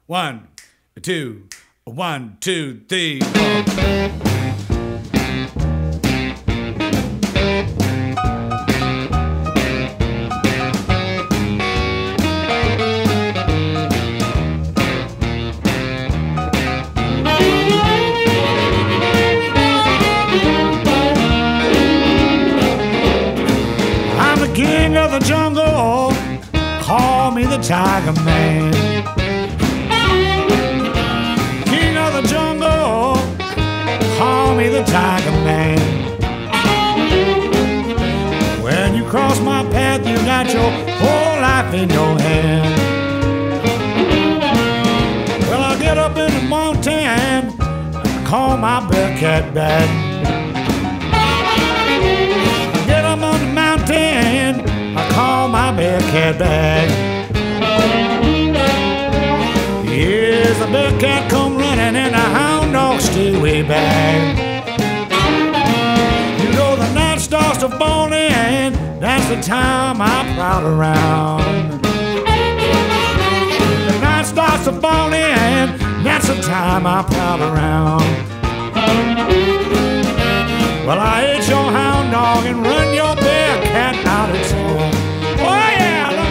1, 2, 1, 2, 3, 4. I'm the king of the jungle, call me the Tiger Man. King of the jungle, call me the Tiger Man. When you cross my path, you got your whole life in your hand. Well, I get up in the mountain, call my Bearcat back. Get up on the mountain, I call my Bearcat back. Here's the Bearcat come running and the hound dog stay way back. You know the night starts to fall in, that's the time I prowl around. The night starts to fall in, that's the time I prowl around. Well, I ate your hound dog and run your Bearcat out of town. Oh yeah!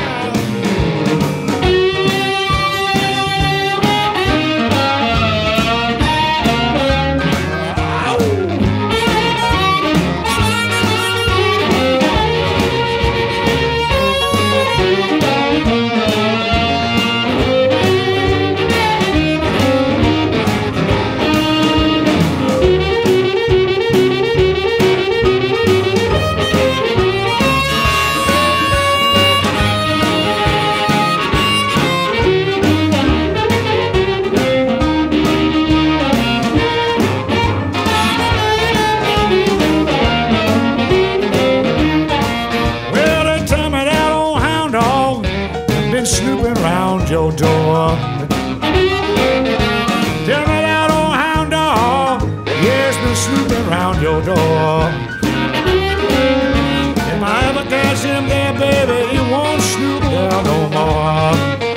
Snooping around your door. Tell me that old hound dog, yeah, it's been snooping around your door. If I ever catch him there, baby, he won't snoop there no more.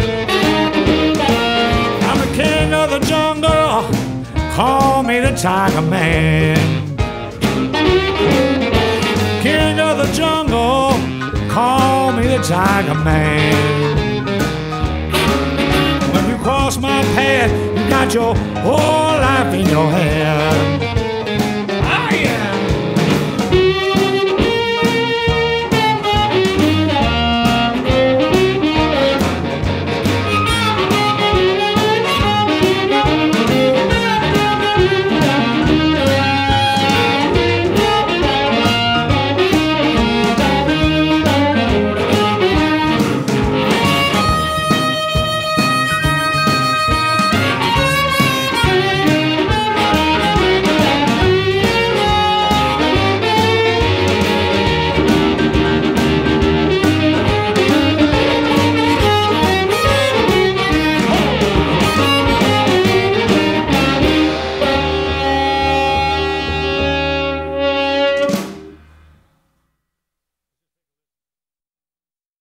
I'm the king of the jungle, call me the Tiger Man. King of the jungle, call me the Tiger Man. Cross my path, you got your whole life in your hand.